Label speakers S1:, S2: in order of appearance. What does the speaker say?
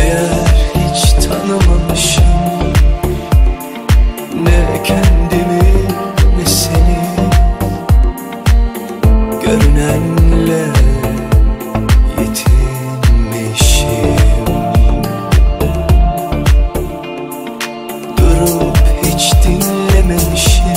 S1: Meğer hiç tanımamışım ne kendimi ne seni. Görünenle yetinmişim. Durup hiç dinlememişim